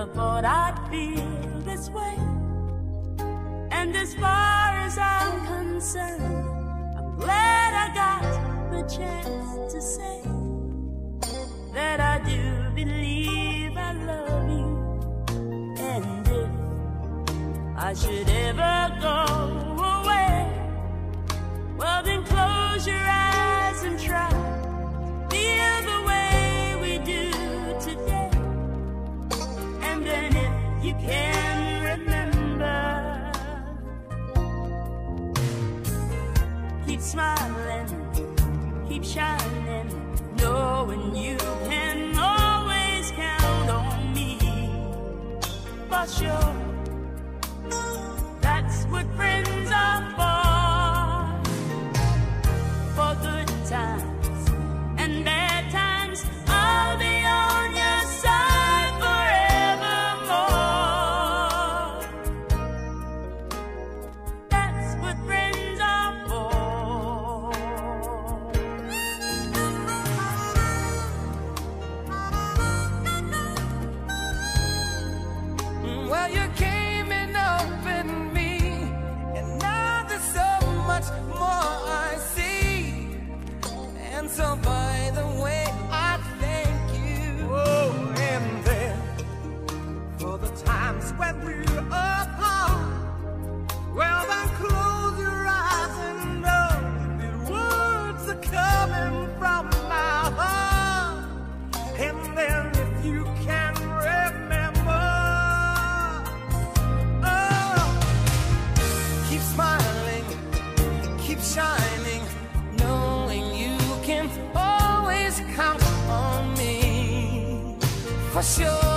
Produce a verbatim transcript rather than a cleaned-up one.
never thought I'd feel this way. And as far as I'm concerned, I'm glad I got the chance to say that I do believe I love you. And if I should ever go away, well then close your eyes and try to feel the way we do today. And then if you can remember, keep smiling, keep shining, knowing you can always count on me. For sure, that's what friends are for. For good times and bad times, I'll be on your side forevermore. That's what friends are for. Well, you came and opened me, and now there's so much more I see. And so by the way, I thank you. Oh, and then for the times when we're apart, well then close your eyes and know the words are coming from my heart. And then if you can remember, oh, keep smiling, keep shining, knowing you can always count on me. For sure.